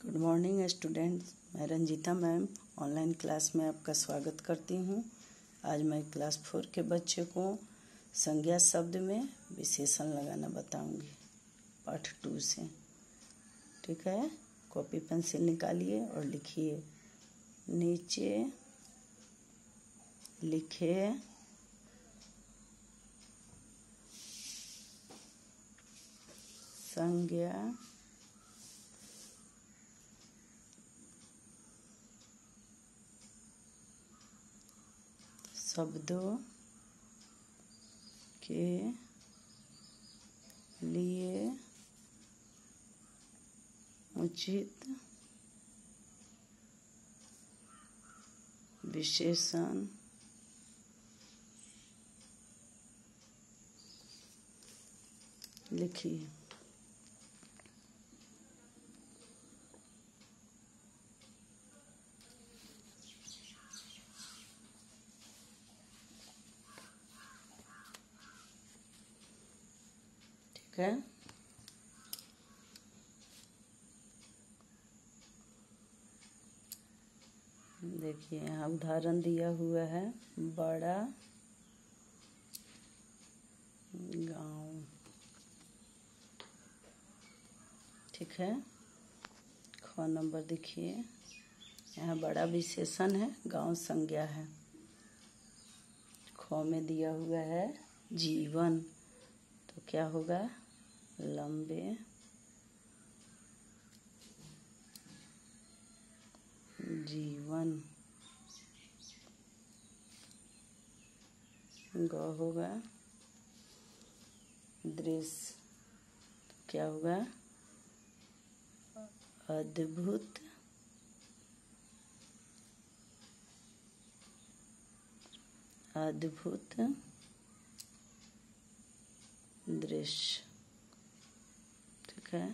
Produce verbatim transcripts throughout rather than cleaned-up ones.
Good morning students, मैं Ranjita ma'am online class में आपका स्वागत करती हूँ। आज मैं क्लास फोर के बच्चे को संज्ञा शब्द में विशेषण लगाना बताऊंगी पाठ टू से। ठीक है, कॉपी पेंसिल निकालिए और लिखिए। नीचे लिखे संज्ञा शब्दों के लिए उचित विशेषण लिखिए। ठीक है, देखिए यहाँ उदाहरण दिया हुआ है। बड़ा गांव। ठीक है, ख नंबर देखिए, यहाँ बड़ा विशेषण है, गांव संज्ञा है। ख में दिया हुआ है जीवन, तो क्या होगा? लंबे जीवन। ग होगा दृश्य, तो क्या होगा? अद्भुत अद्भुत दृश्य। ठीक है,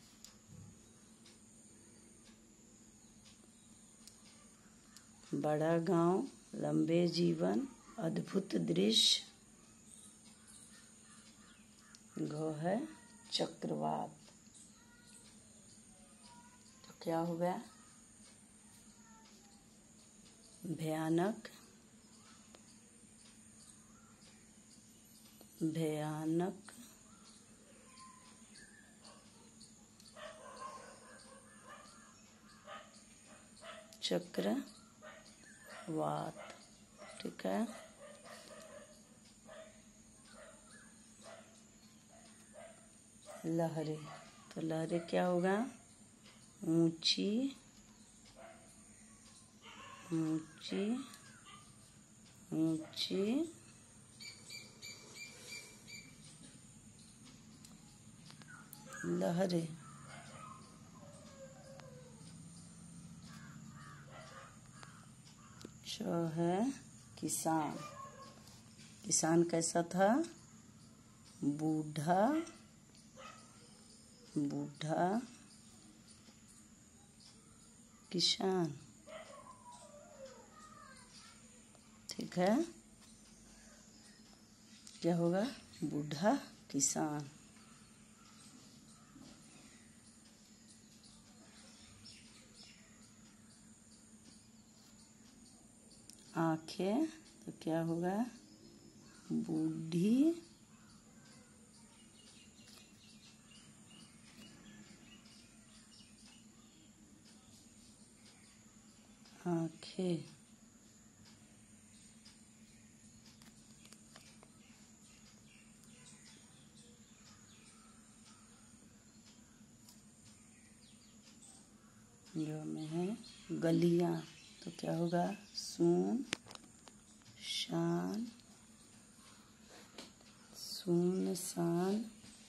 बड़ा गांव, लंबे जीवन, अद्भुत दृश्य। घ है चक्रवात, तो क्या हो गया? भयानक भयानक चक्रवात। ठीक है, लहरें, तो लहरें क्या होगा? ऊंची ऊंची ऊंची लहरें। च है किसान। किसान कैसा था? बूढ़ा बूढ़ा किसान। ठीक है, क्या होगा? बूढ़ा किसान। आंखें, तो क्या होगा? बूढ़ी आंखें। जो में है गलियां, तो क्या होगा? सुन शान सुनसान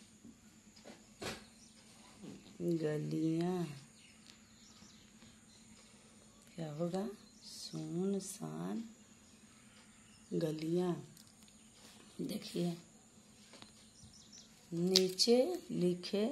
गलियां। क्या होगा? सुनसान गलियां। देखिए, नीचे लिखे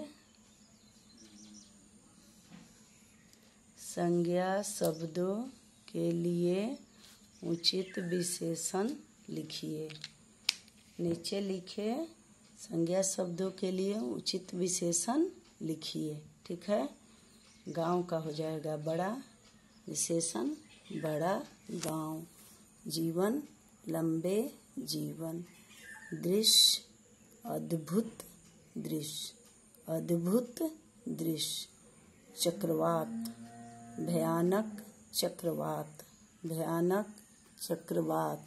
संज्ञा शब्दों के लिए उचित विशेषण लिखिए। नीचे लिखे संज्ञा शब्दों के लिए उचित विशेषण लिखिए। ठीक है, गांव का हो जाएगा बड़ा, विशेषण बड़ा गांव। जीवन लंबे जीवन। दृश्य अद्भुत दृश्य, अद्भुत दृश्य। चक्रवात भयानक चक्रवात, भयानक चक्रवात।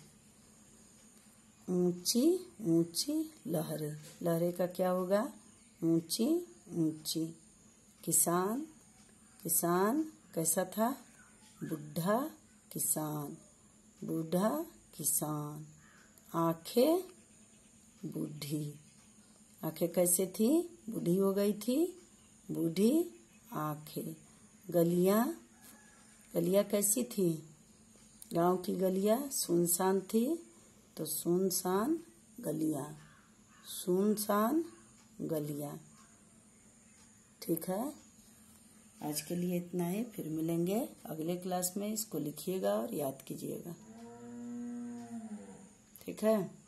ऊंची ऊंची लहरें, लहरें का क्या होगा? ऊंची ऊंची। किसान किसान कैसा था? बुढ़ा किसान, बूढ़ा किसान। आंखें बूढ़ी, आंखें कैसे थी? बूढ़ी हो गई थी, बूढ़ी आंखें। गलियां गलियां कैसी थी? गांव की गलियां सुनसान थी, तो सुनसान गलियां, सुनसान गलियां। ठीक है, आज के लिए इतना ही। फिर मिलेंगे अगले क्लास में। इसको लिखिएगा और याद कीजिएगा। ठीक है।